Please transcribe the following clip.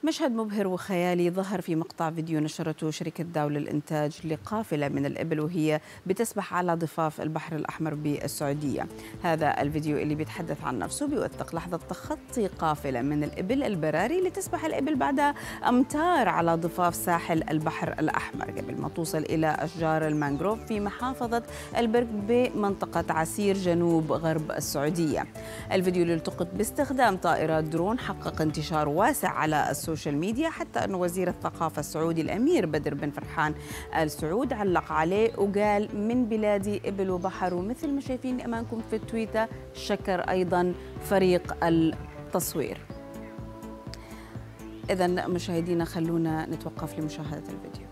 مشهد مبهر وخيالي ظهر في مقطع فيديو نشرته شركة داو للإنتاج لقافلة من الإبل وهي بتسبح على ضفاف البحر الأحمر بالسعودية. هذا الفيديو اللي بيتحدث عن نفسه بيوثق لحظة تخطي قافلة من الإبل البراري لتسبح الإبل بعد أمتار على ضفاف ساحل البحر الأحمر قبل ما توصل إلى أشجار المانغروف في محافظة البرك بمنطقة عسير جنوب غرب السعودية. الفيديو اللي التقط باستخدام طائرات درون حقق انتشار واسع على السوشيال ميديا، حتى أن وزير الثقافة السعودي الأمير بدر بن فرحان آل سعود علق عليه وقال: من بلادي إبل وبحر. ومثل ما شايفين أمامكم في التويتر شكر أيضا فريق التصوير. إذن مشاهدينا خلونا نتوقف لمشاهدة الفيديو.